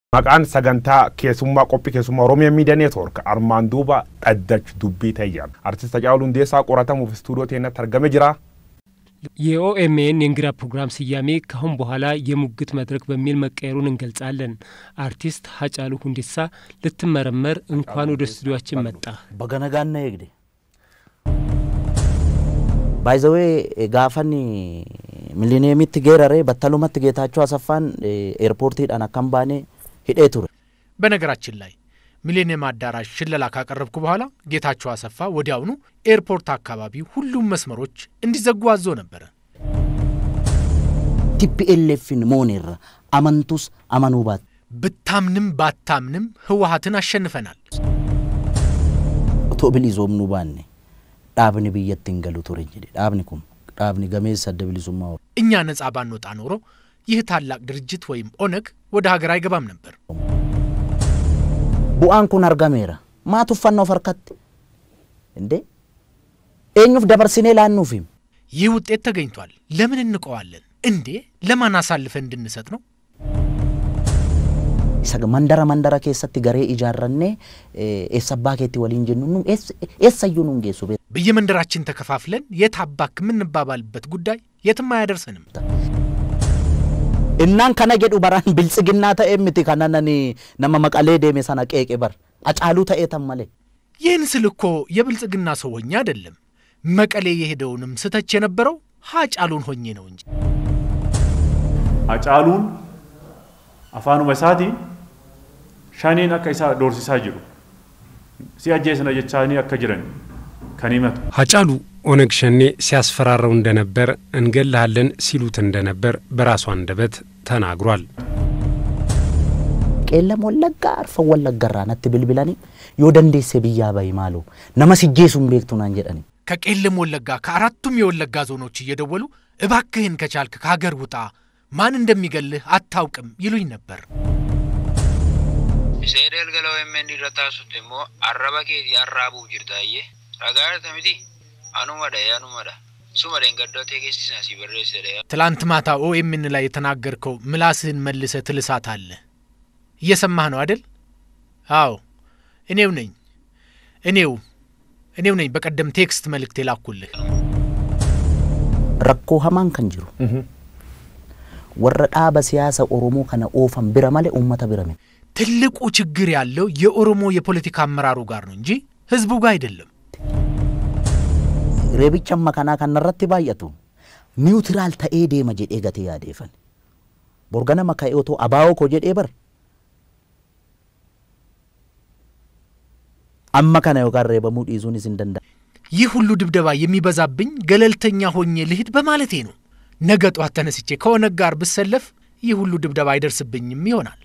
Maqaan sagantaa keessummaa qophii keessummaa Oromiyaa Miidiyaa Neetwoork armaan duuba dhaddach dubbii tayyaan artist Haጫሉ Hundeessaa qoratamuuf ስቱዲዮ ተነተ ተርገመ ጅራ የኦኤምኤን የእንግዳ ፕሮግራም ሲያሜ ከአሁን በኋላ የሙግት መድረክ በሚል መቀየሩን እንገልጻለን። አርቲስት ሀጫሉ ሁንዴሳ ልትመረመር እንኳን ወደ ስቱዲዮአችን መጣ። በገነጋና ይግዴ ባይዘዌ ጋፋኒ ሚሊኒየም ትገራሬ በተሉመት ጌታቸው አሰፋን ኤርፖርት ሄዳና ካምባኔ ሄደቱር በነገራችን ላይ ሚሊኒየም አዳራሽ ሽለላ ካቀረብኩ በኋላ ጌታቸው አሰፋ ወዲያውኑ ኤርፖርት አካባቢ ሁሉም መስመሮች እንዲዘጉ አዞ ነበር። ቲፒኤልኤፍን ሞኔር አመንቱስ አማኑባት ብታምንም ባታምንም ህወሓትን አሸንፈናል። ቶብሊዞም ኑባኔ ዳብኒ በየትን ገሉ ቶረንጂ ዳብኒኩም ዳብኒ ገሜስ ሰደብሊዙማው እኛ ነፃ ባንወጣ ኖሮ ይህ ታላቅ ድርጅት ወይም ኦነግ ወደ ሀገር አይገባም ነበር። ቡአንኩን አርጋሜራ ማቱፋናው ፈርካት እንዴ ኤኙፍ ደበርሲኔ ላኑፊም ይህ ውጤት ተገኝቷል። ለምን እንቆዋለን እንዴ? ለማን አሳልፈን እንድንሰጥ ነው? ሰገ መንደራ ከሰት ገሬ ኢጃራኔ ኤሰባኬቲ ወሊን ጀኑኑ ኤሰዩኑን ጌሱ በየመንደራችን ተከፋፍለን የታባክ ምን ባባልበት ጉዳይ የትም አያደርሰንም። እናን ከነገዱ በራን ብልጽግና ተኤምቲ ከናናኒ ነማ መቀሌ ደሜሳና ቄቄበር አጫሉ ተኤተማለ ይህን ስልኮ የብልጽግና ሰው ሆኜ አይደለም መቀሌ የሄደውንም ስተች የነበረው ሀጫሉን ሆኜ ነው እንጂ ሀጫሉን አፋኑ መሳቲ ሻኔን አከይሳ ዶርሲሳ ጅሩ ሲያጀስና የቻኒ አከጅረን ከኒመት ሀጫሉ ኦነግ ሸኔ ሲያስፈራራው እንደነበር እንገላለን ሲሉት እንደነበር በራሱ አንደበት ተናግሯል። ቄለም ወለጋ አርፈ ወለጋራናት ብልብላኒ ዮደንዴስ በያባይ ማሉ ነማሲጄሱም ቤክቱን አንጀዳኒ ከቄለም ወለጋ ከአራቱም የወለጋ ዞኖች እየደወሉ እባክህን ከቻልክ ከሀገር ውጣ ማን እንደሚገልህ አታውቅም ይሉኝ ነበር። ሴደል ገለው OMN ይረታሱት ደሞ አረባኬት ያራቡ ጅርታዬ አጋር ተምቲ አኑማዳ ሱማደን ገዶቴ ከሲና ሲበረስ ደያ ትላንት ማታ OMN ላይ የተናገርከው ምላስህን መልሰ ትልሳት አለ እየሰማህ ነው አይደል? አዎ እኔው ነኝ በቀደም ቴክስት መልእክት የላኩልህ ረኮ ሀማን ከንጅሩ ወረዳ በሲያሳ ኦሮሞ ከነ ኦፈን ብረማለ ኡመታ ብረመ ትልቁ ችግር ያለው የኦሮሞ የፖለቲካ አመራሩ ጋር ነው እንጂ ህዝቡ ጋር አይደለም። ሬቢቻ መካና ከነረት ባያቱ ኒውትራል ታኤዴ መጀዴ ገቴ ያዴፈን ቦርጋና መካዮቶ አባው ኮጀዴ በር አማካና ይወጋሬ በሙድ ይዙን ይንደንዳ ይህ ሁሉ ድብደባ የሚበዛብኝ ገለልተኛ ሆኜ ልሂድ በማለቴ ነው። ነገ ጧት ተነስቼ ከኦነግ ጋር ብሰለፍ ይህ ሁሉ ድብደባ አይደርስብኝም ይሆናል።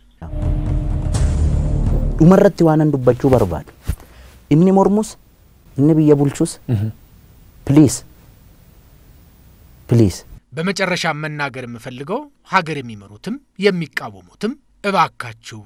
ኡመረት ዋናን ዱባቹ በርባድ እኒ ሞርሙስ እኒ በየቡልቹስ ፕሊዝ በመጨረሻ መናገር የምፈልገው ሀገር የሚመሩትም የሚቃወሙትም እባካችሁ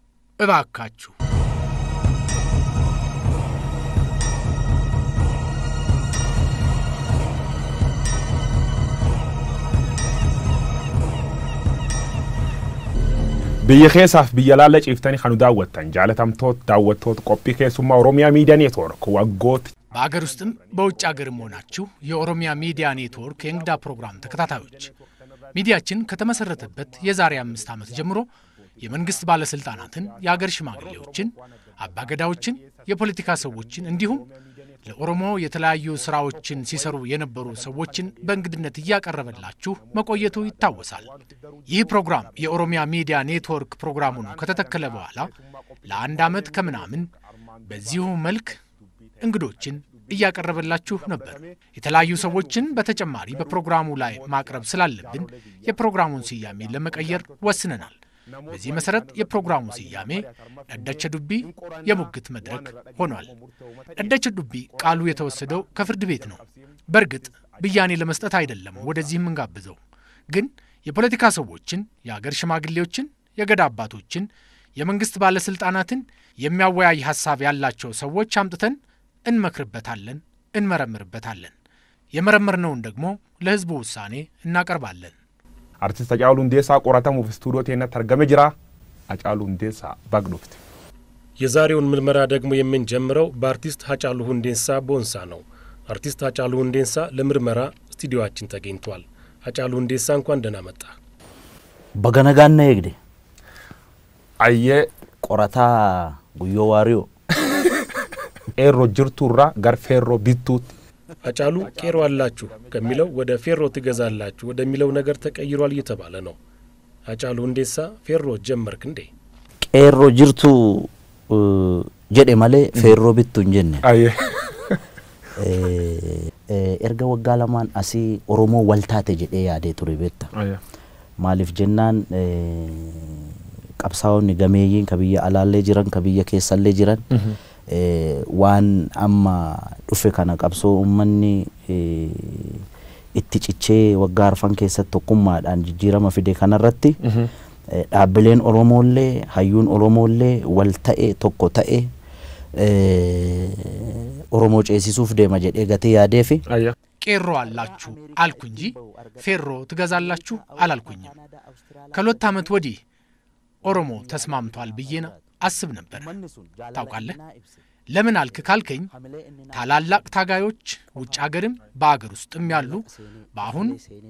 بيخيساف بيلاله ጭፍተኒ خنو ዳወተን ጃለታምቶት ዳወቶት ቆጲ ከሱማ ኦሮሚያ ሚዲያ ኔትወርክ ወጎት በአገር ውስጥም በውጭ ሀገርም ሆናችሁ የኦሮሚያ ሚዲያ ኔትወርክ የእንግዳ ፕሮግራም ተከታታዮች ሚዲያችን ከተመሰረተበት የዛሬ 5 ዓመት ጀምሮ የመንግስት ባለስልጣናትን የአገር ሽማግሌዎችን አባገዳዎችን የፖለቲካ ሰዎችን እንዲሁም ለኦሮሞ የተለያዩ ስራዎችን ሲሰሩ የነበሩ ሰዎችን በእንግድነት ያቀርበላችሁ መቆየቱ ይታወሳል። ይህ ፕሮግራም የኦሮሚያ ሚዲያ ኔትወርክ ፕሮግራሙ ነው ከተተከለ በኋላ ለአንድ ዓመት ከምናምን በዚሁ መልክ እንግዶችን ያቀርበላችሁ ነበር። የተለያዩ ሰዎችን በተጨማሪ በፕሮግራሙ ላይ ማቅረብ ስላለብን የፕሮግራሙን ስያሜ ለመቀየር ወስነናል። በዚህ መሰረት የፕሮግራሙ ስያሜ ዳዳቸ ዱቢ የሙግት መድረክ ሆኗል። ዳዳቸ ዱቢ ቃሉ የተወሰደው ከፍርድ ቤት ነው። በርግጥ ብያኔ ለመስጠት አይደለም ወደዚህም እንጋብዘው። ግን የፖለቲካ ሰዎችን የሀገር ሽማግሌዎችን የገዳ አባቶችን የመንግስት ባለስልጣናትን የሚያወያይ ሐሳብ ያላቸው ሰዎች አምጥተን እንመክርበታለን እንመረምርበታለን። የመረመርነውን ደግሞ ለህዝቡ ውሳኔ እናቀርባለን። artist Haጫሉ Hundeessaa qoratamuuf ስቱዲዮ ተነተ ተርገመ ጅራ ሃጫሉ ሁንዴሳ ባግዶፍት የዛሬውን ምርመራ ደግሞ የምንጀምረው በአርቲስት ሃጫሉ ሁንዴሳ ቦንሳ ነው። አርቲስት ሃጫሉ ሁንዴሳ ለምርመራ ስቱዲዮአችን ተገኝቷል። ሃጫሉ ሁንዴሳ እንኳን ደህና መጣ። በገነጋና ይግዴ አየ ቆራታ ጉዮ ዋሪዮ ኤሮ ጅርቱራ ጋር ፌሮ ቢቱት ሃጫሉ ቄሮ አላችሁ ከሚለው ወደ ፌሮ ትገዛላችሁ ወደሚለው ነገር ተቀይሯል እየተባለ ነው። ሃጫሉ ሁንዴሳ ፌሮ ጀመርክ እንዴ? ቄሮ ጅርቱ ጀዴ ማለ ፌሮ ቢቱ እንጀነ አየ ኤርጋ ወጋላማን አሲ ኦሮሞ ወልታቴ ጀዴ ያዴ ቱሪ ቤታ አየ ማሊፍ ጀናን ቀብሳውን ገሜይን ከብየ አላለ ጅራን ከብየ ከሰለ ጅራን ዋን አማ ዱፌ ካና ቀብሶ ኡመኒ ኢትጭቼ ወጋር ፈን ከሰት ቶኩማዳን ጅራማ ፊዴ ካናረቲ ዳብሌን ኦሮሞሌ ሃዩን ኦሮሞሌ ወልታኤ ቶኮታኤ ኦሮሞ ጨሲሱፍ ደማ ጀዴ ገቴ ያዴፊ አየ ቄሮ አላችሁ አልኩ እንጂ ፌሮ ትገዛላችሁ አላልኩኝም። ከሁለት ዓመት ወዲህ ኦሮሞ ተስማምቷል ብዬና አስብ ነበር። ታውቃለህ ለምን አልክ ካልከኝ ታላላቅ ታጋዮች ውጭ ሀገርም በአገር ውስጥም ያሉ በአሁን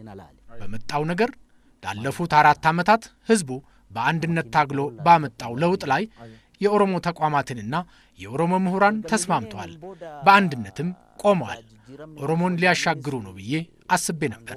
በመጣው ነገር ላለፉት 4 ዓመታት ህዝቡ በአንድነት ታግሎ ባመጣው ለውጥ ላይ የኦሮሞ ተቋማትንና የኦሮሞ ምሁራን ተስማምቷል፣ በአንድነትም ቆመዋል። ኦሮሞን ሊያሻግሩ ነው ብዬ አስቤ ነበር።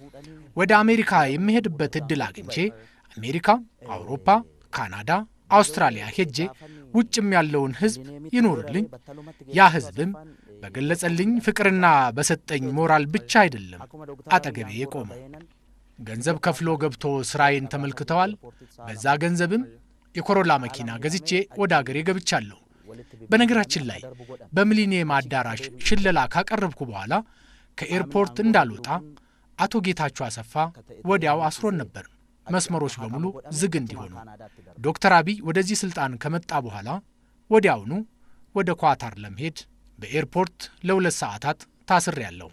ወደ አሜሪካ የሚሄድበት እድል አግኝቼ አሜሪካ፣ አውሮፓ፣ ካናዳ፣ አውስትራሊያ ሄጄ ውጭም ያለውን ህዝብ ይኖርልኝ ያ ህዝብም በገለጸልኝ ፍቅርና በሰጠኝ ሞራል ብቻ አይደለም አጠገቤ የቆመው። ገንዘብ ከፍሎ ገብቶ ስራዬን ተመልክተዋል። በዛ ገንዘብም የኮሮላ መኪና ገዝቼ ወደ አገሬ ገብቻለሁ። በነገራችን ላይ በሚሊኒየም አዳራሽ ሽለላ ካቀረብኩ በኋላ ከኤርፖርት እንዳልወጣ አቶ ጌታቸው አሰፋ ወዲያው አስሮን ነበር፣ መስመሮች በሙሉ ዝግ እንዲሆኑ። ዶክተር አብይ ወደዚህ ስልጣን ከመጣ በኋላ ወዲያውኑ ወደ ኳታር ለመሄድ በኤርፖርት ለ2 ሰዓታት ታስሬያለሁ።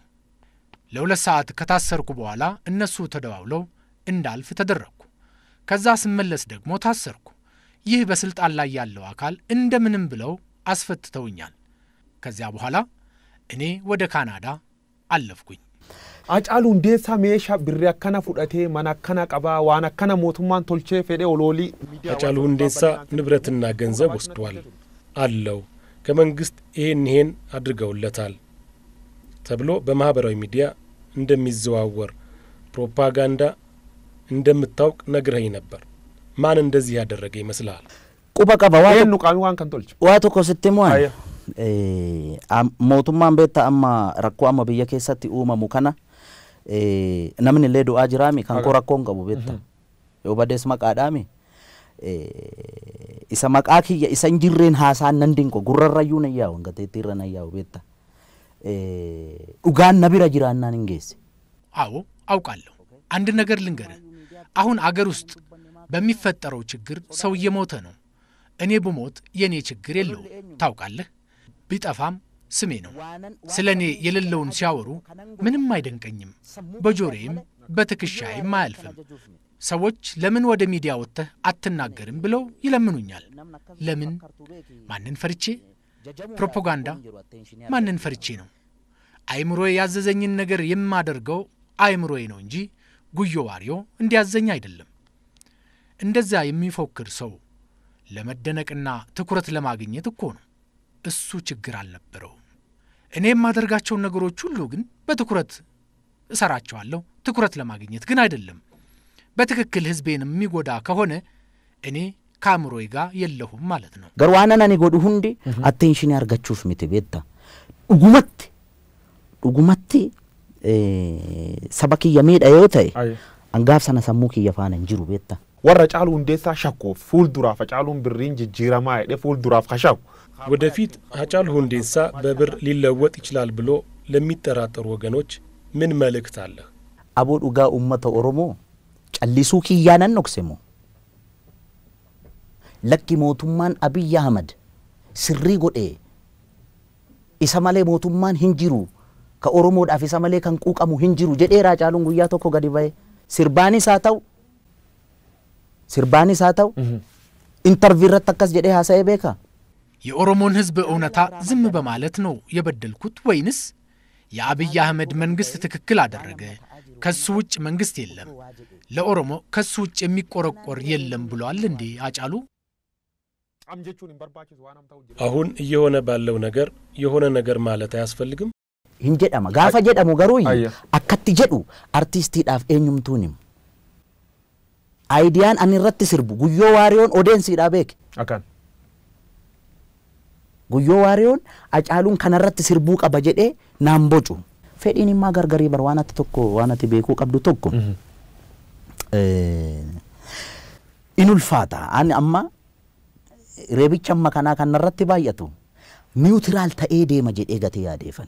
ለ2 ሰዓት ከታሰርኩ በኋላ እነሱ ተደዋውለው እንዳልፍ ተደረኩ። ከዛ ስመለስ ደግሞ ታሰርኩ። ይህ በስልጣን ላይ ያለው አካል እንደምንም ብለው አስፈትተውኛል። ከዚያ በኋላ እኔ ወደ ካናዳ አለፍኩኝ። ሃጫሉ ሁንዴሳ ሜሻ ብሪያከና ፉዳቴ ማናከና ቀባ ዋናከና ሞቱማን ቶልቼ ፌዴ ኦሎሊ ሃጫሉ ሁንዴሳ ንብረትና ገንዘብ ወስዷል አለው። ከመንግስት ይሄን አድርገውለታል ተብሎ በማህበራዊ ሚዲያ እንደሚዘዋወር ፕሮፓጋንዳ እንደምታውቅ ነግረኝ ነበር። ማን እንደዚህ ያደረገ ይመስላል? ቁባ ቀባ ዋኑ ቃሚዋን ከንቶልች ዋቶ ኮስተሞን ሞቱማን ቤታ አማ ረኮ አማ በየ ከሰቲ ኡማሙ ከና namni illee du'aa jiraami kan korakkoon qabu beektaa yoo badees maqaadhaami isa maqaa kiyya isa injirreen haasaan nan dinqo gurrarrayyuu na yaa'u gateettiirra na yaa'u beektaa dhugaan na bira jiraannaan hin geesse አዎ አውቃለሁ። አንድ ነገር ልንገርህ። አሁን አገር ውስጥ በሚፈጠረው ችግር ሰው እየሞተ ነው። እኔ ብሞት የኔ ችግር የለው ታውቃለህ። ቢጠፋም ስሜ ነው። ስለኔ የሌለውን ሲያወሩ ምንም አይደንቀኝም። በጆሮዬም በትክሻዬም አያልፍም። ሰዎች ለምን ወደ ሚዲያ ወጥተህ አትናገርም ብለው ይለምኑኛል። ለምን? ማንን ፈርቼ? ፕሮፓጋንዳ ማንን ፈርቼ ነው? አይምሮዬ ያዘዘኝን ነገር የማደርገው አይምሮዬ ነው እንጂ ጉዮ ዋሪዮ እንዲያዘኝ አይደለም። እንደዛ የሚፎክር ሰው ለመደነቅና ትኩረት ለማግኘት እኮ ነው። እሱ ችግር አልነበረው። እኔ የማደርጋቸው ነገሮች ሁሉ ግን በትኩረት እሰራቸዋለሁ። ትኩረት ለማግኘት ግን አይደለም። በትክክል ህዝቤን የሚጎዳ ከሆነ እኔ ካምሮይ ጋር የለሁም ማለት ነው። ገርዋናና ንጎዱ ሁንዲ አቴንሽን ያርጋችሁፍ ምትቤታ ኡጉመቲ ሰበኪ የሜዳ yotai አንጋፍ ሰነ ሰሙኪ የፋነ እንጅሩ ቤታ ወራ ሃጫሉ ሁንዴሳ ሸኮ ፉል ዱራፍ ሃጫሉን ብሪን ጅጅራማ አይደ ፉል ዱራፍ ከሻው ወደፊት ሃጫሉ ሁንዴሳ በብር ሊለወጥ ይችላል ብሎ ለሚጠራጠሩ ወገኖች ምን መልእክት አለ? አቦ ዱጋ ኡመተ ኦሮሞ ጨሊሱ ኪያናን ነክሰሙ ለኪ ሞቱማን አብይ አህመድ ስሪ ጎዴ ኢሰማሌ ሞቱማን ሂንጂሩ ከኦሮሞ ዳፍ ኢሰማሌ ከን ቁቀሙ ሂንጂሩ ጀዴራ ሃጫሉን ጉያ ቶኮ ገዲ ባይ ሲርባኒ ሳታው ኢንተርቪው ረተከስ ጀዴ ሐሳይ ቤካ የኦሮሞን ህዝብ እውነታ ዝም በማለት ነው የበደልኩት ወይንስ የአብይ አህመድ መንግስት ትክክል አደረገ ከሱ ውጭ መንግስት የለም ለኦሮሞ ከሱ ውጭ የሚቆረቆር የለም ብሏል እንዴ አጫሉ? አሁን እየሆነ ባለው ነገር የሆነ ነገር ማለት አያስፈልግም hinjedama gafa jedhamu garuu akkatti jedhu artistiidhaaf eenyumtuunim aidiyaan ani irratti sirbu guyyoo waariyoon odeensiidhaa beeke akan guyyoo waariyoon acaaluun kanarratti sirbuu qaba jedhee naan bocu fedhiin immaa gargarii bar waanatti tokko waanatti beekuu qabdu tokko inulfaata ani amma reebicha amma kanaa kanarratti baay'atu niwutiraal ta'ee deema jedhee gatee yaadeefan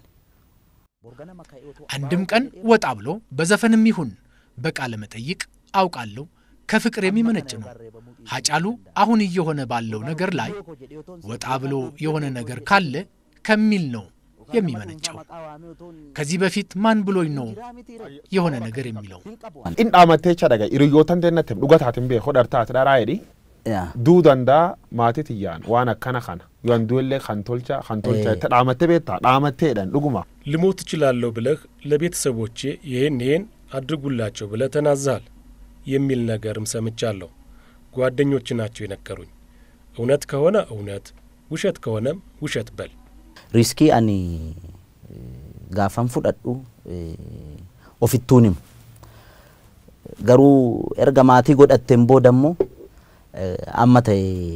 አንድም ቀን ወጣ ብሎ በዘፈንም ይሁን በቃለ መጠይቅ አውቃለሁ ከፍቅር የሚመነጭ ነው ሀጫሉ አሁን እየሆነ ባለው ነገር ላይ ወጣ ብሎ የሆነ ነገር ካለ ከሚል ነው የሚመነጨው ከዚህ በፊት ማን ብሎኝ ነው የሆነ ነገር የሚለው ኢንዳማቴቻ ዳጋ ኢሪዮታን ደነተ ዱጋታትን ቤ ሆዳርታ ተዳራይዲ ዱዳንዳ ማቴት ያን ዋና ካናካና ያንዱለ ካንቶልቻ ተዳማተ ቤታ ዳማቴደን ዱጉማ ልሞት ይችላልው ብለህ ለቤተሰቦቼ ይሄን አድርጉላቸው ብለህ ተናዛል የሚል ነገርም ሰምቻለሁ ጓደኞች ናቸው የነገሩኝ እውነት ከሆነ እውነት ውሸት ከሆነም ውሸት በል ሪስኪ አኒ ጋፋን ፉዳዱ ኦፊቱንም ገሩ ኤርጋማቲ ጎዳቴምቦ ደሞ አማተ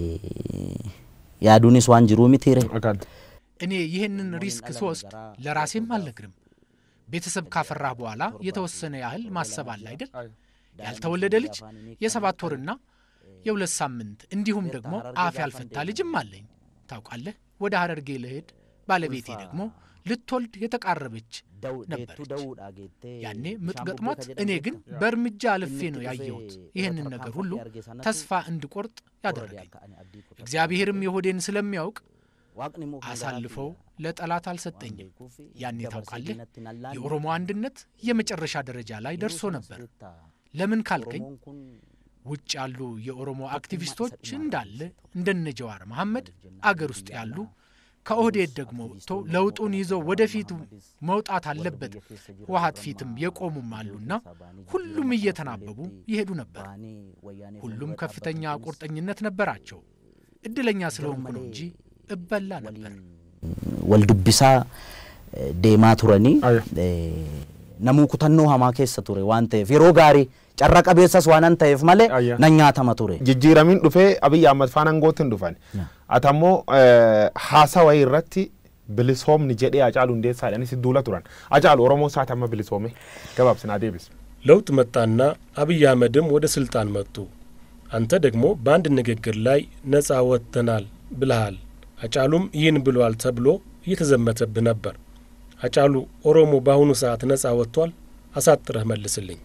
ያዱኒስ ዋንጅሩ ሚቲሬ እኔ ይሄንን ሪስክ ሶስት ለራሴም አልነግርም ቤተሰብ ካፈራ በኋላ የተወሰነ ያህል ማሰብ አለ አይደል ያልተወለደ ልጅ የ7 ወርና የ2 ሳምንት እንዲሁም ደግሞ አፍ ያልፈታ ልጅም አለኝ ታውቃለህ ወደ ሐረርጌ ልሄድ ባለቤቴ ደግሞ ልትወልድ የተቃረበች ነበር ያኔ ምጥገጥሞት እኔ ግን በርምጃ አልፌ ነው ያየሁት ይሄንን ነገር ሁሉ ተስፋ እንድቆርጥ ያደረገኝ እግዚአብሔርም የሆዴን ስለሚያውቅ አሳልፈው ለጠላት አልሰጠኝም ያኔ ታውቃለህ የኦሮሞ አንድነት የመጨረሻ ደረጃ ላይ ደርሶ ነበር ለምን ካልከኝ ውጭ ያሉ የኦሮሞ አክቲቪስቶች እንዳለ እንደነ ጀዋር መሐመድ አገር ውስጥ ያሉ ከኦህዴድ ደግሞ ለውጡን ይዘው ወደፊት መውጣት አለበት ወሃት ፊትም የቆሙም አሉና ሁሉም እየተናበቡ ይሄዱ ነበር ሁሉም ከፍተኛ ቁርጠኝነት ነበራቸው እድለኛ ስለሆንኩ ነው እንጂ እበላ ነበር ወልዱብሳ ዴማ ቱረኒ ነሙ ኩተኖ ሃማ ከሰ ቱሬ ዋንተ ፊሮ ጋሪ ጨረቀ ቤሰስ ዋናን ታይፍ ማለ ነኛታ ማቱሬ ጅጅራሚን ዱፌ አብይ አህመድ ፋናን ጎትን ዱፋን አታሞ ሐሳዋይ ረቲ ብልሶም ንጀዴ አጫሉ እንዴት ሳለኒ ሲዱላ ቱራን አጫሉ ኦሮሞ ሳታማ ብልሶሜ ገባብስና ዴብስ ለውጥ መጣና አብይ አህመድም ወደ ስልጣን መጡ አንተ ደግሞ በአንድ ንግግር ላይ ነፃ ወጥተናል ብለሃል አጫሉም ይህን ብሏል ተብሎ እየተዘመተብ ነበር አጫሉ ኦሮሞ ባሁኑ ሰዓት ነፃ ወጥቷል አሳጥረህ መልስልኝ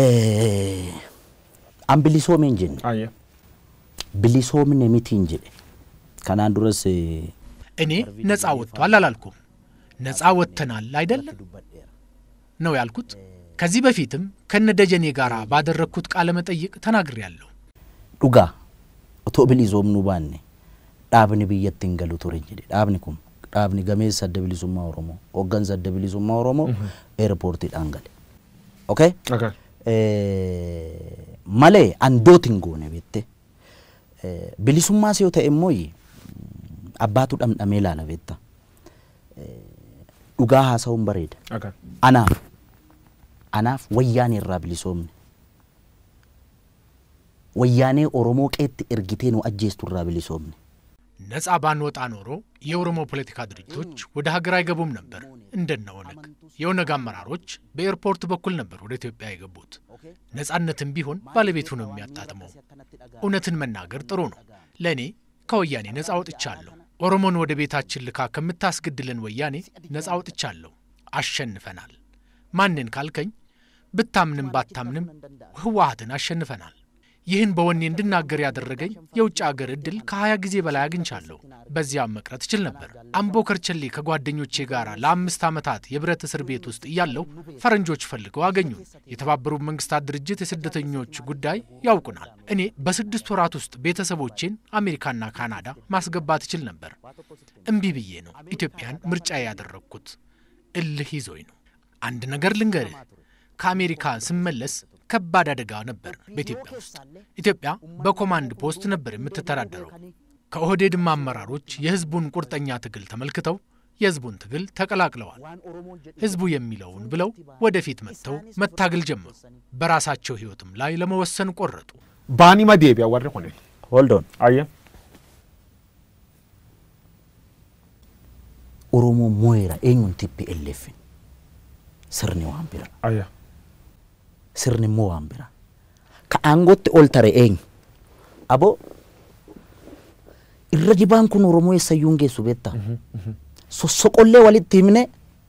አምብሊሶም እንጂን ብሊሶም ነሚቲ እንጂ ካናን ድረስ እኔ ነፃ ወጥቷል አላልኩም ነፃ ወጥተናል አይደለም ነው ያልኩት ከዚህ በፊትም ከነደጀኔ ጋራ ባደረኩት ቃለ መጠይቅ ተናግሬያለሁ ዱጋ ኦቶ ብሊዞም ኑባኔ ዳብኒ ብየትን ገሉ ቱሪንጂ ዳብኒኩም ዳብኒ ገሜስ ሰደብሊዙማ ኦሮሞ ኦጋን ሰደብሊዙማ ኦሮሞ ኤርፖርት ዳንገለ ኦኬ ማለ አንዶቲንጎ ነው ቤቴ ብሊሱማ ሲዮ ተእሞይ አባቱ ዳምዳሜ ላላ ቤታ ዱጋ ሐሳውን በሬድ አናፍ ወያኔ ራብሊሶም ወያኔ ኦሮሞ ቄት እርግቴ ነው አጀስቱ ራብሊሶም ነፃ ባንወጣ ኖሮ የኦሮሞ ፖለቲካ ድርጅቶች ወደ ሀገር አይገቡም ነበር እንደነው ነክ የኦነግ አመራሮች በኤርፖርት በኩል ነበር ወደ ኢትዮጵያ የገቡት ነፃነትም ቢሆን ባለቤቱ ነው የሚያጣጥመው እውነትን መናገር ጥሩ ነው ለኔ ከወያኔ ነፃ ወጥቻለሁ ኦሮሞን ወደ ቤታችን ልካ ከምታስገድለን ወያኔ ነፃ ወጥቻለሁ አሸንፈናል ማንን ካልከኝ ብታምንም ባታምንም ህዋሃትን አሸንፈናል ይህን በወኔ እንድናገር ያደረገኝ የውጭ ሀገር እድል ከ20 ጊዜ በላይ አግኝቻለሁ። በዚያም መቅረት እችል ነበር። አምቦ ከርቸሌ ከጓደኞቼ ጋር ለ5 ዓመታት የብረት እስር ቤት ውስጥ እያለሁ ፈረንጆች ፈልገው አገኙ። የተባበሩት መንግስታት ድርጅት የስደተኞች ጉዳይ ያውቁናል። እኔ በ6 ወራት ውስጥ ቤተሰቦቼን አሜሪካና ካናዳ ማስገባት እችል ነበር። እምቢ ብዬ ነው ኢትዮጵያን ምርጫ ያደረኩት። እልህ ይዞኝ ነው። አንድ ነገር ልንገርህ፣ ከአሜሪካ ስመለስ ከባድ አደጋ ነበር በኢትዮጵያ ውስጥ። ኢትዮጵያ በኮማንድ ፖስት ነበር የምትተዳደረው። ከኦህዴድም አመራሮች የህዝቡን ቁርጠኛ ትግል ተመልክተው የህዝቡን ትግል ተቀላቅለዋል። ህዝቡ የሚለውን ብለው ወደፊት መጥተው መታገል ጀመሩ። በራሳቸው ህይወትም ላይ ለመወሰን ቆረጡ። ባኒ ማዴቢያ ወር ሆነ ሆልድ ኦን አየ ኦሮሞ ሞይራ ኤኙን ቲፒኤልኤፍ ስርኒ ዋምቢራ አየ sirni mo wambira ka angotte oltare en abo irrajiban kun oromo esayunge subetta so sokolle walitti himne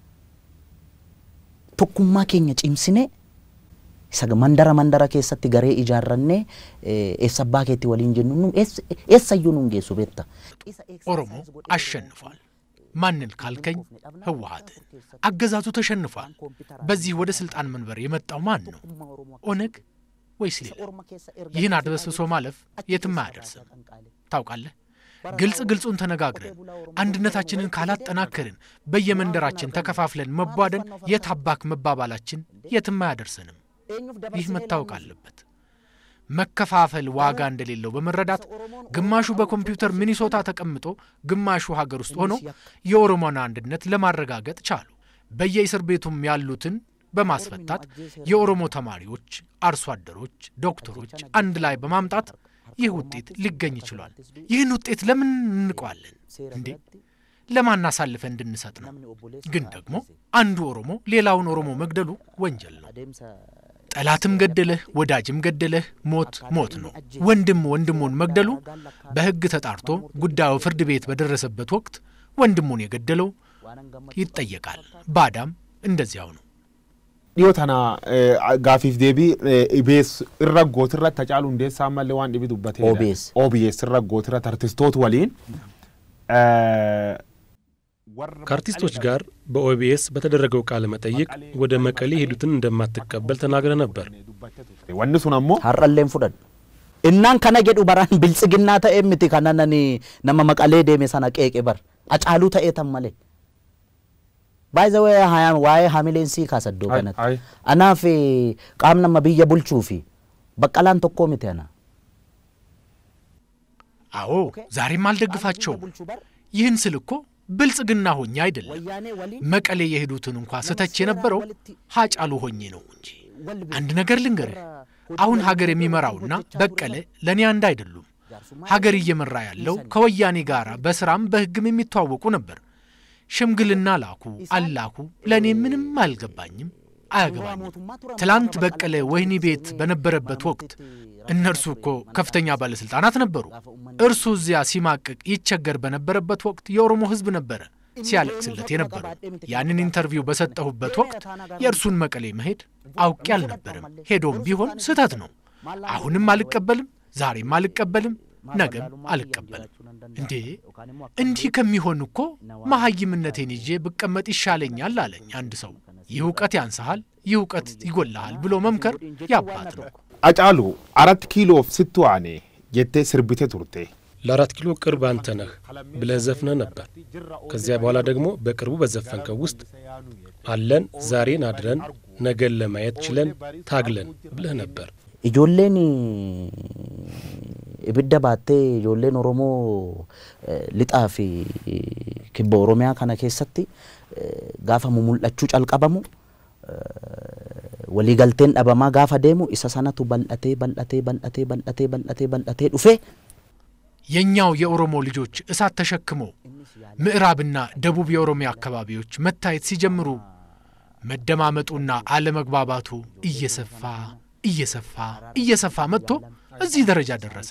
tokkummaa keenya cimsine isaga mandara keessatti garee ijaarranne esabbaa keetti waliin jennu esayyununge subetta ኦሮሞ አሸንፏል። ማንን ካልከኝ ህወሓትን አገዛዙ ተሸንፏል። በዚህ ወደ ስልጣን መንበር የመጣው ማን ነው? ኦነግ ወይስ ሌላ? ይህን አድበስብሶ ማለፍ የትም አያደርስም። ታውቃለህ፣ ግልጹን ተነጋግረን አንድነታችንን ካላጠናከርን በየመንደራችን ተከፋፍለን መቧደን የታባክ መባባላችን የትም አያደርስንም። ይህ መታወቅ አለበት። መከፋፈል ዋጋ እንደሌለው በመረዳት ግማሹ በኮምፒውተር ሚኒሶታ ተቀምጦ ግማሹ ሀገር ውስጥ ሆኖ የኦሮሞን አንድነት ለማረጋገጥ ቻሉ። በየእስር ቤቱም ያሉትን በማስፈታት የኦሮሞ ተማሪዎች፣ አርሶ አደሮች፣ ዶክተሮች አንድ ላይ በማምጣት ይህ ውጤት ሊገኝ ይችላል። ይህን ውጤት ለምን እንቋለን እንዴ? ለማን አሳልፈን እንድንሰጥ ነው? ግን ደግሞ አንዱ ኦሮሞ ሌላውን ኦሮሞ መግደሉ ወንጀል ነው። ጠላትም ገደለህ ወዳጅም ገደለህ ሞት ነው። ወንድም ወንድሙን መግደሉ በህግ ተጣርቶ ጉዳዩ ፍርድ ቤት በደረሰበት ወቅት ወንድሙን የገደለው ይጠየቃል። ባዳም እንደዚያው ነው። ዲዮታና ጋፊፍ ዴቢ ኢቤስ ኢራጎትራ ተጫሉ እንዴስ ሳማለ ዋን ዲቢ ዱባቴ ኦቢኤስ ኢራጎትራ አርቲስቶት ወሊን ከአርቲስቶች ጋር በኦቢኤስ በተደረገው ቃለ መጠይቅ ወደ መቀሌ ሄዱትን እንደማትቀበል ተናግረ ነበር። ወንሱናሞ ሀራለን ፉደን እናን ከነ ገዱ በራን ብልጽግና ተኤምቲ ከነነኒ ነማ መቀሌ ደሜሳና ቄቄ በር አጫሉ ተኤተመለ ባይዘው ዋይ ሀሚሌንሲ ካሰዶ ከነት አናፊ ቃምና መብየ ቡልቹፊ በቀላን ተቆሚተና አዎ ዛሬም አልደግፋቸው። ይህን ስልኮ ብልጽግና ሆኜ አይደለም። መቀሌ የሄዱትን እንኳን ስተች የነበረው ሀጫሉ ሆኜ ነው እንጂ። አንድ ነገር ልንገርህ፣ አሁን ሀገር የሚመራውና በቀለ ለኔ አንድ አይደሉም። ሀገር እየመራ ያለው ከወያኔ ጋራ በስራም በህግም የሚተዋወቁ ነበር። ሽምግልና ላኩ አላኩ ለኔ ምንም አልገባኝም አያገባኝም። ትላንት በቀለ ወህኒ ቤት በነበረበት ወቅት እነርሱ እኮ ከፍተኛ ባለስልጣናት ነበሩ። እርሱ እዚያ ሲማቅቅ ይቸገር በነበረበት ወቅት የኦሮሞ ህዝብ ነበር ሲያለቅስለት የነበረው። ያንን ኢንተርቪው በሰጠሁበት ወቅት የእርሱን መቀሌ መሄድ አውቄ አልነበረም። ሄዶም ቢሆን ስህተት ነው። አሁንም አልቀበልም፣ ዛሬም አልቀበልም፣ ነገም አልቀበልም። እንዲህ ከሚሆን እኮ መሀይምነቴን ይዤ ብቀመጥ ይሻለኛል አለኝ አንድ ሰው። ይህ ዕውቀት ያንሳል፣ ይህ ዕውቀት ይጎልሃል ብሎ መምከር ያባት ነው። አጫሉ 4 ኪሎ ስትዋኔ የተ ስርብቴ ቱርቴ ለ4 ኪሎ ቅርብ አንተ ነህ ብለህ ዘፍነህ ነበር። ከዚያ በኋላ ደግሞ በቅርቡ በዘፈንከው ውስጥ አለን ዛሬን አድረን ነገን ለማየት ችለን ታግለን ብለህ ነበር። ኢጆሌን ኢብደባቴ ኢጆሌን ኦሮሞ ሊጣፊ ክቦ ኦሮሚያ ካና ኬሰቲ ጋፋ ሙሙልአቹ ጫልቀበሙ ወሊጋልቴን አባማ ጋፋ ደሙ ኢሳሳናቱ በልአቴ ዱፌ የኛው የኦሮሞ ልጆች እሳት ተሸክሞ ምዕራብና ደቡብ የኦሮሚያ አካባቢዎች መታየት ሲጀምሩ መደማመጡና አለመግባባቱ እየሰፋ መጥቶ እዚህ ደረጃ ደረሰ።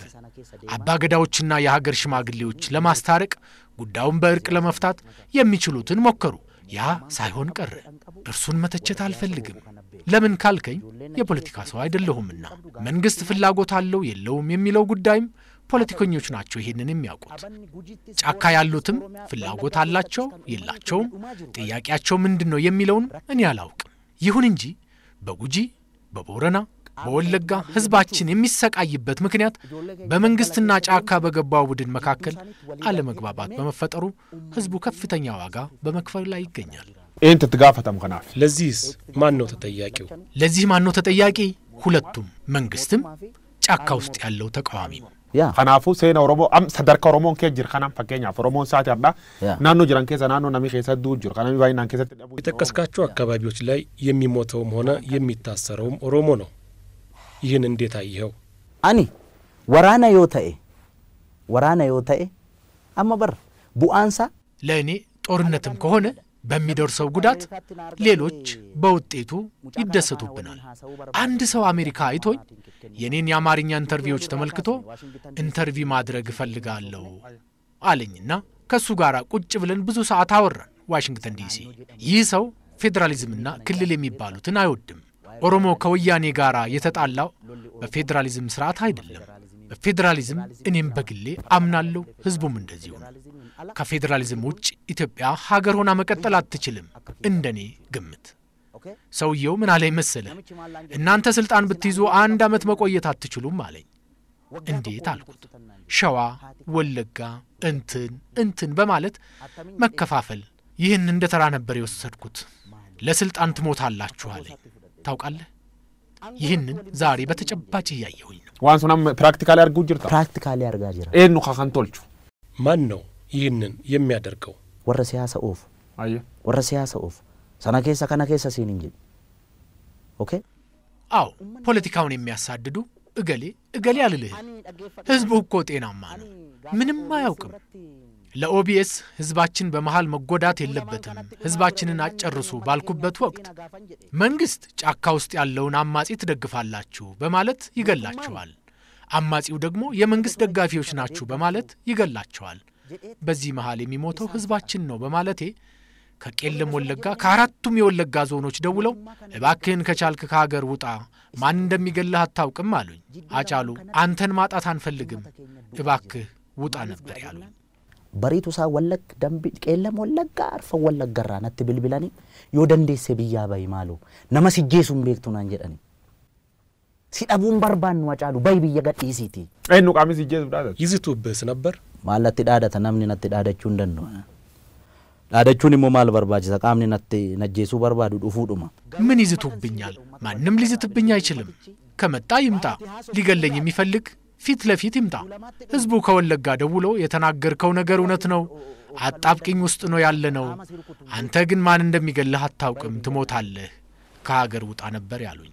አባገዳዎችና የሀገር ሽማግሌዎች ለማስታረቅ ጉዳዩን በእርቅ ለመፍታት የሚችሉትን ሞከሩ። ያ ሳይሆን ቀረ። እርሱን መተቸት አልፈልግም። ለምን ካልከኝ የፖለቲካ ሰው አይደለሁምና። መንግስት ፍላጎት አለው የለውም የሚለው ጉዳይም ፖለቲከኞች ናቸው ይሄንን የሚያውቁት። ጫካ ያሉትም ፍላጎት አላቸው የላቸውም፣ ጥያቄያቸው ምንድነው የሚለውን እኔ አላውቅም። ይሁን እንጂ በጉጂ በቦረና በወለጋ ህዝባችን የሚሰቃይበት ምክንያት በመንግስትና ጫካ በገባው ቡድን መካከል አለመግባባት በመፈጠሩ ህዝቡ ከፍተኛ ዋጋ በመክፈል ላይ ይገኛል። እንት ተጋፈተም ከናፍ ለዚህስ ማን ነው ተጠያቂው? ለዚህ ማን ነው ተጠያቂ? ሁለቱም፣ መንግስትም ጫካ ውስጥ ያለው ተቃዋሚ። ከናፉ ሴና ኦሮሞ አም ሰደርካ ኦሮሞን ከጅር ከናም ፈገኛ ኦሮሞን ሳት ያርዳ ናኖ ጅራን ከዛ ናኖ ነሚ ከሰዱ ጅር ከናሚ ባይናን ከሰጥ የተጠቀስካቸው አካባቢዎች ላይ የሚሞተውም ሆነ የሚታሰረውም ኦሮሞ ነው። ይህን እንዴት አየኸው? አኒ ወራና ዮታኤ አማበር ቡአንሳ ለእኔ ጦርነትም ከሆነ በሚደርሰው ጉዳት ሌሎች በውጤቱ ይደሰቱብናል። አንድ ሰው አሜሪካ አይቶኝ የኔን የአማርኛ ኢንተርቪዎች ተመልክቶ ኢንተርቪው ማድረግ ፈልጋለሁ አለኝና ከሱ ጋር ቁጭ ብለን ብዙ ሰዓት አወራን ዋሽንግተን ዲሲ። ይህ ሰው ፌደራሊዝምና ክልል የሚባሉትን አይወድም። ኦሮሞ ከወያኔ ጋራ የተጣላው በፌደራሊዝም ስርዓት አይደለም። በፌደራሊዝም እኔም በግሌ አምናለሁ፣ ህዝቡም እንደዚሁ ነው። ከፌደራሊዝም ውጭ ኢትዮጵያ ሀገር ሆና መቀጠል አትችልም እንደኔ ግምት። ሰውየው ምን አለኝ መሰለ? እናንተ ስልጣን ብትይዙ 1 ዓመት መቆየት አትችሉም አለኝ። እንዴት አልኩት። ሸዋ ወለጋ እንትን በማለት መከፋፈል ይህን እንደተራ ነበር የወሰድኩት። ለስልጣን ትሞታላችሁ አለኝ። ታውቃለህ? ይህንን ዛሬ በተጨባጭ ያያየሁኝ ነው። ዋንሱናም ፕራክቲካሊ አርጉ ጅርታ ፕራክቲካሊ አርጋ ጅራ ኤኑ ካንቶልቹ ማን ነው ይህንን የሚያደርገው? ወረሲያሳ ኦፍ ሰናከሳ ከናከሳ ሲን እንጂ ኦኬ። አው ፖለቲካውን የሚያሳድዱ እገሌ አልልህ። ህዝቡ እኮ ጤናማ ነው፣ ምንም አያውቅም። ለኦቢኤስ ህዝባችን በመሃል መጎዳት የለበትም፣ ህዝባችንን አጨርሱ ባልኩበት ወቅት መንግስት ጫካ ውስጥ ያለውን አማጺ ትደግፋላችሁ በማለት ይገላቸዋል። አማጺው ደግሞ የመንግስት ደጋፊዎች ናችሁ በማለት ይገላቸዋል። በዚህ መሃል የሚሞተው ህዝባችን ነው በማለቴ ከቄለም ወለጋ ከአራቱም የወለጋ ዞኖች ደውለው እባክህን ከቻልክ ከሀገር ውጣ፣ ማን እንደሚገልህ አታውቅም አሉኝ። ሀጫሉ አንተን ማጣት አንፈልግም፣ እባክህ ውጣ ነበር ያሉኝ። በሪቱሳ ወለግ ደምቢ ቄለም ወለጋ አርፈ ወለጋራ ነት ብልብላኒ ዮደንዴስ ብያ ባይ ማሉ ነመስጄሱም ቤክቱን አንጀዳኒ ሲዳቡን በርባን ዋጫሉ ባይ ብያ ገዲሲቲ አይኑ ቃሚስ ይጀዝ ብዳዳ ይዝቱብስ ነበር ማለት ዳዳተ ነምኒ ነት ዳዳቹ እንደነ ዳዳቹን ሞ ማል በርባጅ ተቃምኒ ነት ነጄሱ በርባዱ ዱፉዱማ ምን ይዝቱብኛል? ማንንም ሊዝትብኝ አይችልም። ከመጣ ይምጣ፣ ሊገለኝ የሚፈልግ ፊት ለፊት ይምጣ። ህዝቡ ከወለጋ ደውሎ የተናገርከው ነገር እውነት ነው፣ አጣብቂኝ ውስጥ ነው ያለነው፣ አንተ ግን ማን እንደሚገልህ አታውቅም፣ ትሞታለህ፣ ከሀገር ውጣ ነበር ያሉኝ።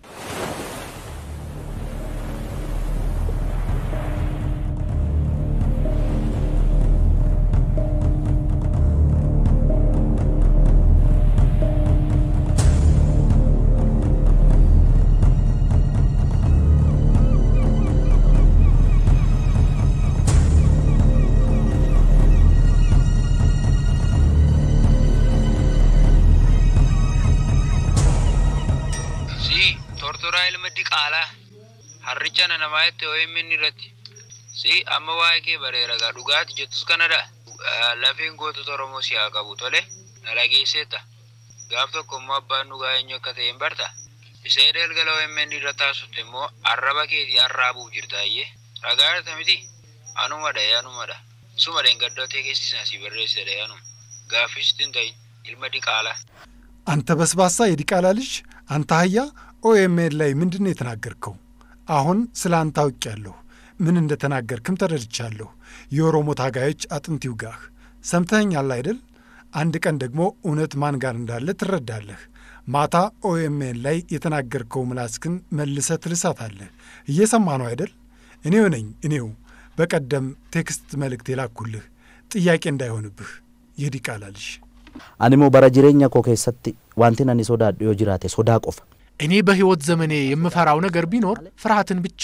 harrichana namayette OMN irratti si amma waa'ee kee bareeraga dhugaati jettus kanadha. Lafeen gootota Oromoo si haa qabu tole nalageessetta gaaf tokko immoo abbaan dhugaa eenyu akka ta'e hin barta. Isa galgala OMN irra taasisutti immoo arraba keetii arraabuuf jirtaayyee ragaadha miti anumadha suma deengaddootee keessisna si barreessedha yaanuma gaafistiin ta'in ilma diqaalaa አንተ በስባሳ የዲቃላ ልጅ አንተ አህያ OMN ላይ ምንድነው የተናገርከው? አሁን ስላንተ አውቄያለሁ፣ ምን እንደተናገርክም ተረድቻለሁ። የኦሮሞ ታጋዮች አጥንት ይውጋህ። ሰምተኛል አይደል? አንድ ቀን ደግሞ እውነት ማን ጋር እንዳለ ትረዳለህ። ማታ OMN ላይ የተናገርከው ምላስክን መልሰህ ትልሳታለህ። እየሰማ ነው አይደል? እኔው በቀደም ቴክስት መልእክት የላኩልህ ጥያቄ እንዳይሆንብህ የዲቃላ ልጅ አኒሞ በራጅሬኛ ኮከሰቲ ዋንቲናኒ ሶዳ ዲዮጅራቴ ሶዳ ቆፈ እኔ በህይወት ዘመኔ የምፈራው ነገር ቢኖር ፍርሃትን ብቻ ነው።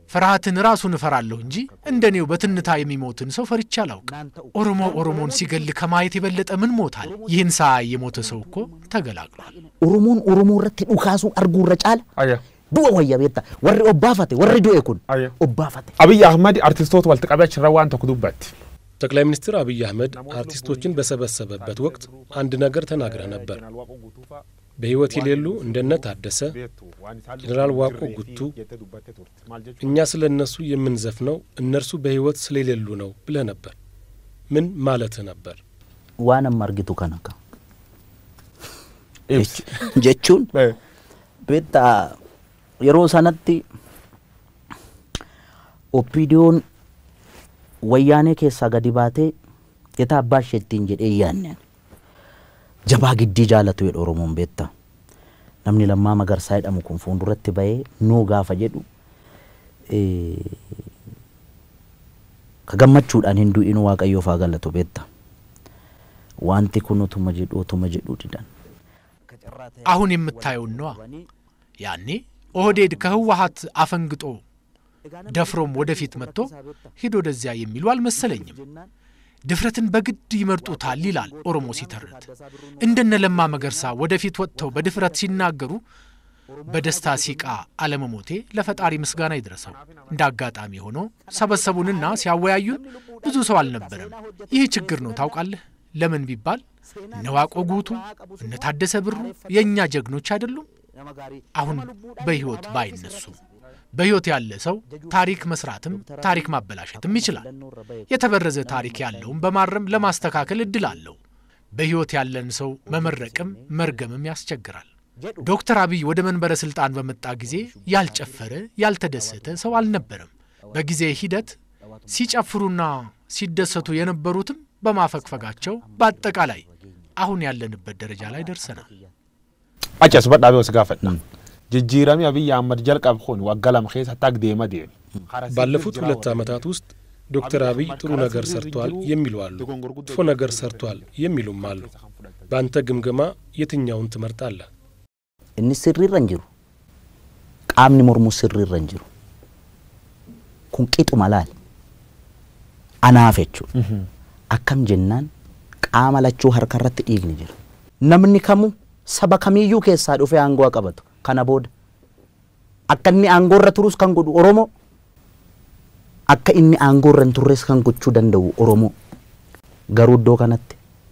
ፍርሃትን ራሱን እፈራለሁ እንጂ እንደኔው በትንታ የሚሞትን ሰው ፈርቻ አላውቅም። ኦሮሞን ሲገል ከማየት የበለጠ ምን ሞታል? ይህን ሳይ የሞተ ሰው እኮ ተገላግሏል። ኦሮሞ ረቲ ዱካሱ አርጉረ ጫል ዱኦ ወያ ቤታ ወሪ ኦባፋቴ ወሪ ዱኦ ይኩን ኦባፋቴ አብይ አህመድ አርቲስቶት ወልተቀበች ረዋን ተኩዱበት ጠቅላይ ሚኒስትር አብይ አህመድ አርቲስቶችን በሰበሰበበት ወቅት አንድ ነገር ተናግረ ነበር። በህይወት የሌሉ እንደነ ታደሰ ጀነራል ዋቆ ጉቱ እኛ ስለነሱ የምንዘፍነው እነርሱ በህይወት ስለሌሉ ነው ብለ ነበር። ምን ማለት ነበር? ዋና ማርጊቱ ከነካ ጀቹን ቤታ የሮሳነቲ ኦፒዲዮን ወያኔ ከሳ ገዲባቴ የታባሸቲን ጀዴ ያነ ጀባ ግዲ ጃለቱ የኦሮሞን ቤታ namni lamma magar said amu kun fonduratti baye no gafa jedhu kagammachuudhan hindu inu waaqayyo fa galato betta wanti kunutuma jedhu didan አሁን የምታየው ነው ያኔ ኦህዴድ ከህወሓት አፈንግጦ ደፍሮም ወደፊት መጥቶ ሄዶ ደዚያ የሚሉ አልመሰለኝም። ድፍረትን በግድ ይመርጡታል ይላል ኦሮሞ ሲተርት። እንደነ ለማ መገርሳ ወደፊት ወጥተው በድፍረት ሲናገሩ በደስታ ሲቃ አለመሞቴ ለፈጣሪ ምስጋና ይድረሰው። እንዳጋጣሚ ሆኖ ሰበሰቡንና ሲያወያዩን ብዙ ሰው አልነበረም። ይህ ችግር ነው ታውቃለህ። ለምን ቢባል ነዋቆ ጉቱ እነ ታደሰ ብሩ የኛ ጀግኖች አይደሉም? አሁን በህይወት ባይነሱ በህይወት ያለ ሰው ታሪክ መስራትም ታሪክ ማበላሸትም ይችላል። የተበረዘ ታሪክ ያለውን በማረም ለማስተካከል እድል አለው። በህይወት ያለን ሰው መመረቅም መርገምም ያስቸግራል። ዶክተር አብይ ወደ መንበረ ስልጣን በመጣ ጊዜ ያልጨፈረ ያልተደሰተ ሰው አልነበረም። በጊዜ ሂደት ሲጨፍሩና ሲደሰቱ የነበሩትም በማፈክፈጋቸው በአጠቃላይ አሁን ያለንበት ደረጃ ላይ ደርሰናል። አጨስ በዳቢው ስጋፈና ጅጅራሚ አብይ አህመድ ጀልቀብ ሆን ወገለም ኸይሳ ታግዴማ ዴ ባለፉት 2 ዓመታት ውስጥ ዶክተር አብይ ጥሩ ነገር ሰርቷል የሚሉ አሉ፣ ጥፎ ነገር ሰርቷል የሚሉም አሉ። ባንተ ግምገማ የትኛውን ትመርጣለህ? እኒ ስሪ ረንጅሩ ቃምኒ ሞርሙ ስሪ ረንጅሩ ኩንቂጡ ማላል አናፈቹ አከም ጀናን ቃማላችሁ ሀርከረት ዲግኒ ጅሩ ነምኒ ከሙ ሰበከሚዩ ከሳ ዱፈ አንጓ ቀበቱ ከነቦድ አከኒ አንጎረ ቱሩስ ከንጎዱ ኦሮሞ አከ ኢኒ አንጎረን ቱሬስ ከንጎቹ ደንደው ኦሮሞ ገሩዶ ከነት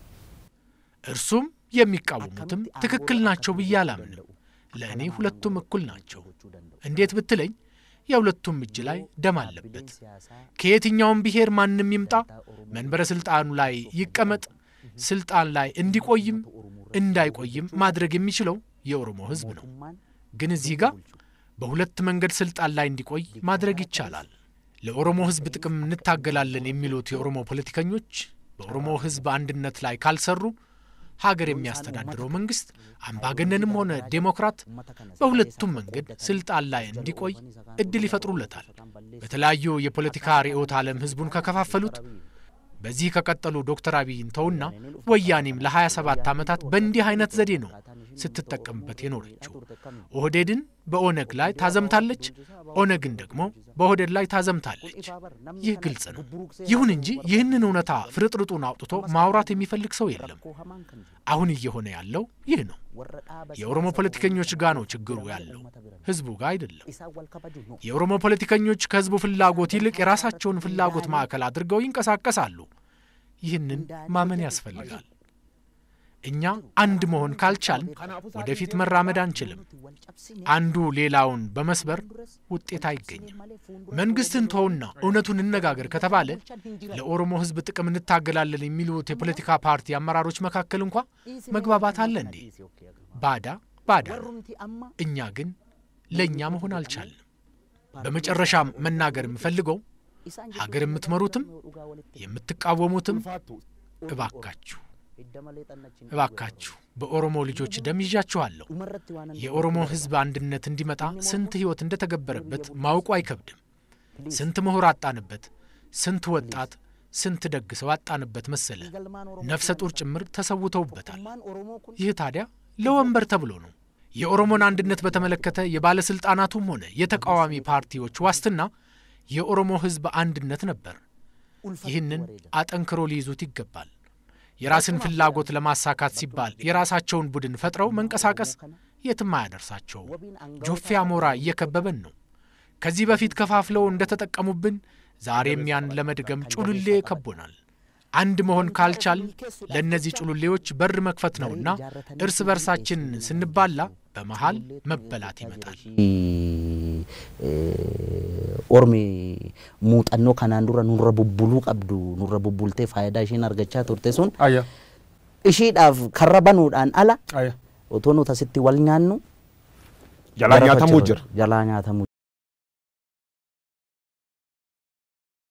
እርሱም የሚቃወሙትም ትክክል ናቸው ብያላምንም። ለኔ ሁለቱም እኩል ናቸው። እንዴት ብትለኝ የሁለቱም እጅ ላይ ደም አለበት። ከየትኛውም ብሔር ማንንም ይምጣ መንበረ ስልጣኑ ላይ ይቀመጥ ስልጣን ላይ እንዲቆይም እንዳይቆይም ማድረግ የሚችለው የኦሮሞ ህዝብ ነው። ግን እዚህ ጋር በሁለት መንገድ ስልጣን ላይ እንዲቆይ ማድረግ ይቻላል። ለኦሮሞ ህዝብ ጥቅም እንታገላለን የሚሉት የኦሮሞ ፖለቲከኞች በኦሮሞ ህዝብ አንድነት ላይ ካልሰሩ ሀገር የሚያስተዳድረው መንግስት አምባገነንም ሆነ ዴሞክራት በሁለቱም መንገድ ስልጣን ላይ እንዲቆይ እድል ይፈጥሩለታል። በተለያዩ የፖለቲካ ርዕዮተ ዓለም ህዝቡን ከከፋፈሉት በዚህ ከቀጠሉ ዶክተር አብይን ተውና ወያኔም ለ27 ዓመታት በእንዲህ አይነት ዘዴ ነው ስትጠቀምበት የኖረችው። ኦህዴድን በኦነግ ላይ ታዘምታለች፣ ኦነግን ደግሞ በኦህዴድ ላይ ታዘምታለች። ይህ ግልጽ ነው። ይሁን እንጂ ይህንን እውነታ ፍርጥርጡን አውጥቶ ማውራት የሚፈልግ ሰው የለም። አሁን እየሆነ ያለው ይህ ነው። የኦሮሞ ፖለቲከኞች ጋር ነው ችግሩ ያለው፣ ህዝቡ ጋር አይደለም። የኦሮሞ ፖለቲከኞች ከህዝቡ ፍላጎት ይልቅ የራሳቸውን ፍላጎት ማዕከል አድርገው ይንቀሳቀሳሉ። ይህንን ማመን ያስፈልጋል። እኛ አንድ መሆን ካልቻልን ወደፊት መራመድ አንችልም። አንዱ ሌላውን በመስበር ውጤት አይገኝም። መንግስትን ተውና እውነቱን እንነጋገር ከተባለ ለኦሮሞ ህዝብ ጥቅም እንታገላለን የሚሉት የፖለቲካ ፓርቲ አመራሮች መካከል እንኳን መግባባት አለ እንዴ? ባዳ እኛ ግን ለኛ መሆን አልቻልንም። በመጨረሻም መናገር የምፈልገው ሀገር የምትመሩትም የምትቃወሙትም እባካችሁ በኦሮሞ ልጆች ደም ይዣችኋለሁ። የኦሮሞ ህዝብ አንድነት እንዲመጣ ስንት ህይወት እንደተገበረበት ማውቁ አይከብድም። ስንት ምሁር አጣንበት፣ ስንት ወጣት ስንት ደግ ሰው አጣንበት መሰለ። ነፍሰ ጡር ጭምር ተሰውተውበታል። ይህ ታዲያ ለወንበር ተብሎ ነው። የኦሮሞን አንድነት በተመለከተ የባለስልጣናቱም ሆነ የተቃዋሚ ፓርቲዎች ዋስትና የኦሮሞ ህዝብ አንድነት ነበር። ይህንን አጠንክሮ ሊይዙት ይገባል። የራስን ፍላጎት ለማሳካት ሲባል የራሳቸውን ቡድን ፈጥረው መንቀሳቀስ የትም አያደርሳቸው። ጆፌ አሞራ እየከበበን ነው። ከዚህ በፊት ከፋፍለው እንደተጠቀሙብን ዛሬም ያን ለመድገም ጩልሌ ከቦናል። አንድ መሆን ካልቻል ለነዚህ ጩልሌዎች በር መክፈት ነውና እርስ በርሳችን ስንባላ በመሃል መበላት ይመጣል። ኦርሚ ሙጣኖ ካናንዱራ ኑራ ቡቡሉ ቀብዱ ኑራ ቡቡልቴ ፋይዳሽን አርገቻ ቱርቴሱን እሺ ዳፍ ከረባኑዳን አላ ኦቶኑ ተስቲ ወልኛኑ ጀላኛተሙ